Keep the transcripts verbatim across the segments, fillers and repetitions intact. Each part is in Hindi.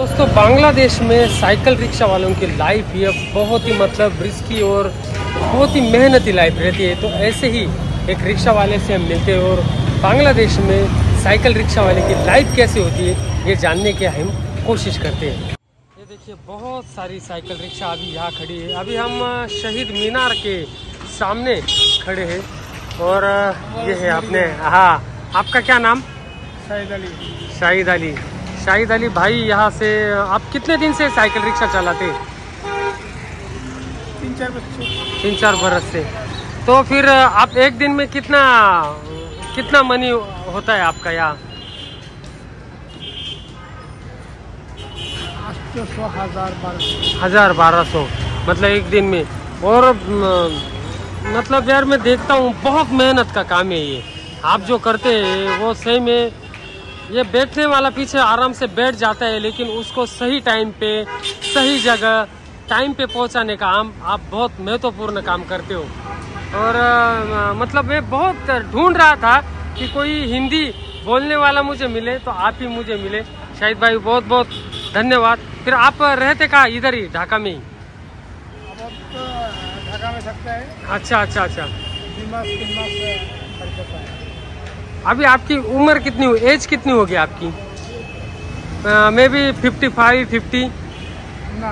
दोस्तों बांग्लादेश में साइकिल रिक्शा वालों की लाइफ ये बहुत ही मतलब रिस्की और बहुत ही मेहनती लाइफ रहती है। तो ऐसे ही एक रिक्शा वाले से हम मिलते हैं और बांग्लादेश में साइकिल रिक्शा वाले की लाइफ कैसे होती है ये जानने की हम कोशिश करते हैं। ये देखिए बहुत सारी साइकिल रिक्शा अभी यहाँ खड़ी है। अभी हम शहीद मीनार के सामने खड़े हैं और ये है अपने, हाँ आपका क्या नाम? शाहिद अली। शाहिद अली शाहिद अली भाई, यहाँ से आप कितने दिन से साइकिल रिक्शा चलाते? तीन चार बच्चे तीन चार बरस से। तो फिर आप एक दिन में कितना कितना मनी होता है आपका यहाँ? सौ हजार बारह हजार बारह सौ मतलब एक दिन में। और मतलब यार मैं देखता हूँ बहुत मेहनत का काम है ये। आप जो करते हैं वो सही में, ये बैठने वाला पीछे आराम से बैठ जाता है लेकिन उसको सही टाइम पे सही जगह टाइम पे पहुंचाने का काम आप बहुत महत्वपूर्ण काम करते हो। और आ, मतलब मैं बहुत ढूंढ रहा था कि कोई हिंदी बोलने वाला मुझे मिले तो आप ही मुझे मिले। शाहिद भाई बहुत बहुत धन्यवाद। फिर आप रहते कहाँ? इधर ही ढाका में ही? अब तो ढाका में सकते हैं। अच्छा अच्छा अच्छा। तीन मास तीन मास है। अभी आपकी उम्र कितनी, एज कितनी होगी आपकी? May be fifty five fifty ना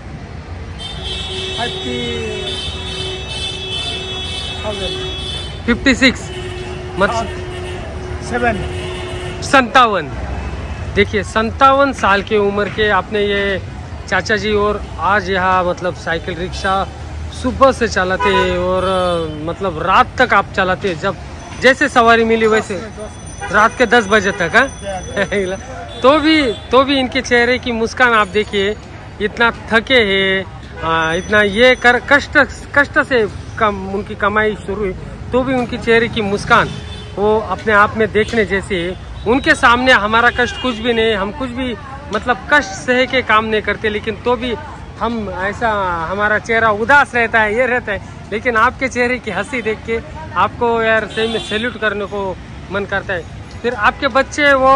फिफ्टी सिक्स मतलब सेवन संतावन। देखिए संतावन साल की उम्र के आपने ये चाचा जी, और आज यहाँ मतलब साइकिल रिक्शा सुबह से चलाते हैं और मतलब रात तक आप चलाते हैं। जब जैसे सवारी मिली वैसे रात के दस बजे तक है। तो भी तो भी इनके चेहरे की मुस्कान आप देखिए, इतना थके हैं, इतना ये कर कष्ट कष्ट से कम उनकी कमाई शुरू हुई तो भी उनकी चेहरे की मुस्कान वो अपने आप में देखने जैसे है। उनके सामने हमारा कष्ट कुछ भी नहीं, हम कुछ भी मतलब कष्ट सह के काम नहीं करते, लेकिन तो भी हम ऐसा हमारा चेहरा उदास रहता है, ये रहता है। लेकिन आपके चेहरे की हंसी देख के आपको यार सही में सैल्यूट करने को मन करता है। फिर आपके बच्चे वो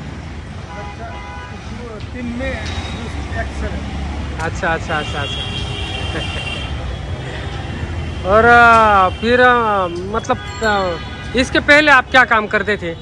तीन में अच्छा अच्छा अच्छा अच्छा। और फिर मतलब इसके पहले आप क्या काम करते थे?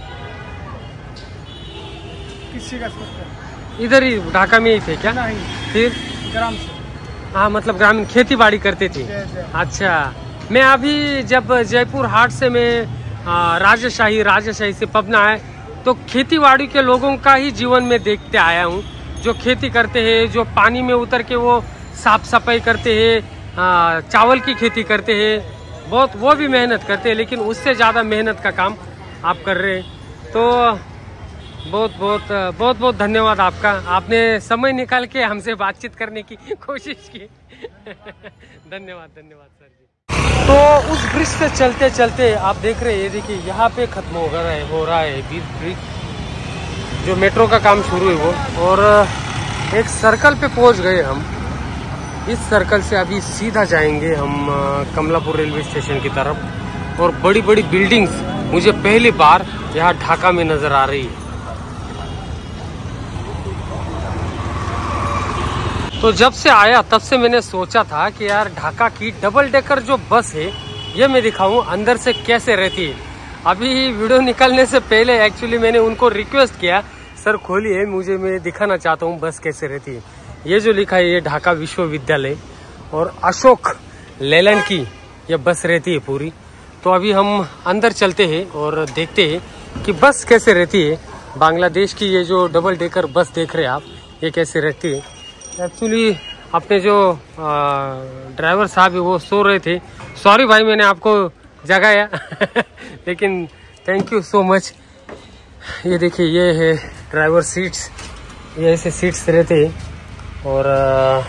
किसी का इधर ही ढाका में ही थे क्या? नहीं, फिर ग्राम से। हाँ मतलब ग्रामीण खेती बाड़ी करते थे। अच्छा, मैं अभी जब जयपुर हाट से मैं राजशाही राजशाही से पबना है तो खेती बाड़ी के लोगों का ही जीवन में देखते आया हूँ। जो खेती करते हैं, जो पानी में उतर के वो साफ सफाई करते हैं, चावल की खेती करते हैं, बहुत वो भी मेहनत करते हैं, लेकिन उससे ज़्यादा मेहनत का काम आप कर रहे हैं। तो बहुत बहुत बहुत बहुत धन्यवाद आपका, आपने समय निकाल के हमसे बातचीत करने की कोशिश की। धन्यवाद धन्यवाद सर जी। तो उस ब्रिज से चलते चलते आप देख रहे हैं, ये देखिए यहाँ पे खत्म हो रहा है हो रहा है ब्रिज, जो मेट्रो का काम शुरू है वो। और एक सर्कल पे पहुंच गए हम। इस सर्कल से अभी सीधा जाएंगे हम कमलापुर रेलवे स्टेशन की तरफ। और बड़ी बड़ी बिल्डिंग्स मुझे पहली बार यहाँ ढाका में नजर आ रही है। तो जब से आया तब से मैंने सोचा था कि यार ढाका की डबल डेकर जो बस है ये मैं दिखाऊं अंदर से कैसे रहती है। अभी वीडियो निकलने से पहले एक्चुअली मैंने उनको रिक्वेस्ट किया, सर खोलिए, मुझे मैं दिखाना चाहता हूँ बस कैसे रहती है। ये जो लिखा है ये ढाका विश्वविद्यालय और अशोक लेलैंड की ये बस रहती है पूरी। तो अभी हम अंदर चलते हैं और देखते हैं कि बस कैसे रहती है। बांग्लादेश की ये जो डबल डेकर बस देख रहे हैं आप, ये कैसे रहती है। एक्चुअली अपने जो ड्राइवर साहब है वो सो रहे थे। सॉरी भाई मैंने आपको जगाया लेकिन थैंक यू सो मच। ये देखिए ये है ड्राइवर सीट्स, ये ऐसे सीट्स रहते हैं। और आ,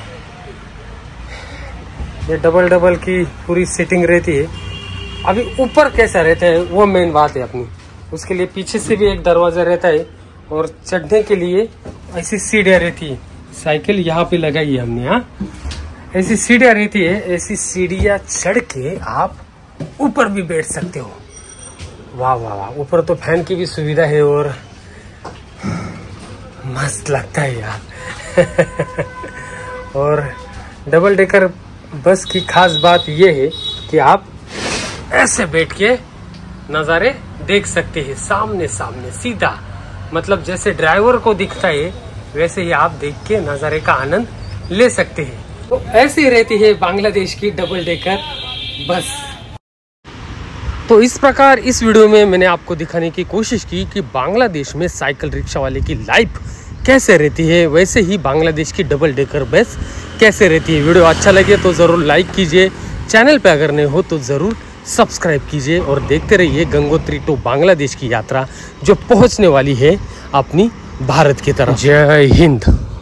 ये डबल डबल की पूरी सीटिंग रहती है। अभी ऊपर कैसा रहता है वो मेन बात है अपनी। उसके लिए पीछे से भी एक दरवाजा रहता है और चढ़ने के लिए ऐसी सीढ़ियाँ रहती है। साइकिल यहाँ पे लगाई है हमने, हाँ ऐसी सीढ़ियाँ रहती है। ऐसी सीढ़ियाँ चढ़ के आप ऊपर भी बैठ सकते हो। वाह वाह वाह, ऊपर तो फैन की भी सुविधा है और मस्त लगता है यार। और डबल डेकर बस की खास बात यह है कि आप ऐसे बैठ के नज़ारे देख सकते हैं, सामने सामने सीधा, मतलब जैसे ड्राइवर को दिखता है वैसे ही आप देख के नज़ारे का आनंद ले सकते हैं। तो ऐसे ही रहती है बांग्लादेश की डबल डेकर बस। तो इस प्रकार इस वीडियो में मैंने आपको दिखाने की कोशिश की कि बांग्लादेश में साइकिल रिक्शा वाले की लाइफ कैसे रहती है, वैसे ही बांग्लादेश की डबल डेकर बस कैसे रहती है। वीडियो अच्छा लगे तो ज़रूर लाइक कीजिए, चैनल पे अगर नए हो तो ज़रूर सब्सक्राइब कीजिए और देखते रहिए गंगोत्री टू बांग्लादेश की यात्रा जो पहुंचने वाली है अपनी भारत की तरफ। जय हिंद।